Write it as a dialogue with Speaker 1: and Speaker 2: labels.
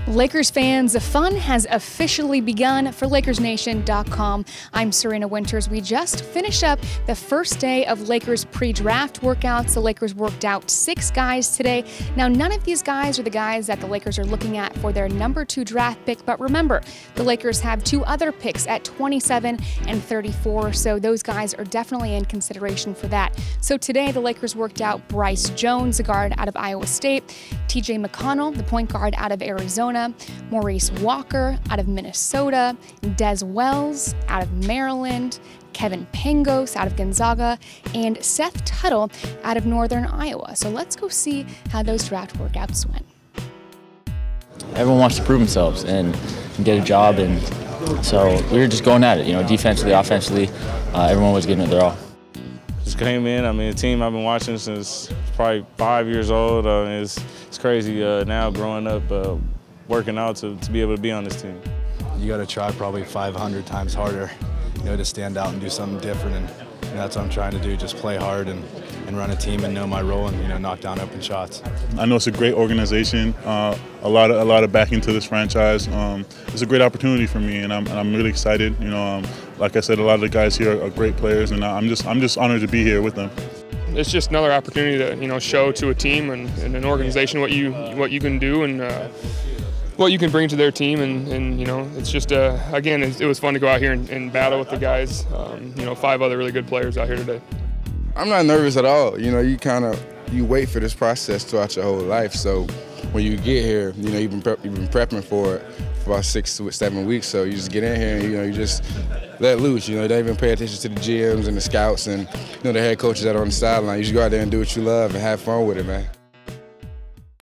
Speaker 1: Lakers fans, the fun has officially begun for LakersNation.com. I'm Serena Winters. We just finished up the first day of Lakers pre-draft workouts. The Lakers worked out 6 guys today. Now, none of these guys are the guys that the Lakers are looking at for their number 2 draft pick, but remember, the Lakers have 2 other picks at 27 and 34, so those guys are definitely in consideration for that. So today, the Lakers worked out Bryce Jones, a guard out of Iowa State, TJ McConnell, the point guard out of Arizona, Maurice Walker out of Minnesota, Dez Wells out of Maryland, Kevin Pangos out of Gonzaga, and Seth Tuttle out of Northern Iowa. So let's go see how those draft workouts went.
Speaker 2: Everyone wants to prove themselves and get a job, and so we were just going at it. You know, defensively, offensively, everyone was giving it their all.
Speaker 3: Just came in. I mean, a team I've been watching since probably 5 years old. It's crazy now growing up, working out to be able to be on this team.
Speaker 4: You got to try probably 500 times harder, to stand out and do something different, and that's what I'm trying to do. Just play hard and run a team and know my role and knock down open shots.
Speaker 5: I know it's a great organization, a lot of backing to this franchise. It's a great opportunity for me, and I'm really excited. Like I said, a lot of the guys here are great players, and I'm just honored to be here with them.
Speaker 6: It's just another opportunity to show to a team and an organization what you can do and what you can bring to their team, and it's just again it was fun to go out here and battle with the guys. 5 other really good players out here today.
Speaker 7: I'm not nervous at all. You wait for this process throughout your whole life. So when you get here, you've been prepping for it for about 6 to 7 weeks. So you just get in here and you just let loose. You don't even pay attention to the GMs and the scouts and the head coaches that are on the sideline. You just go out there and do what you love and have fun with it, man.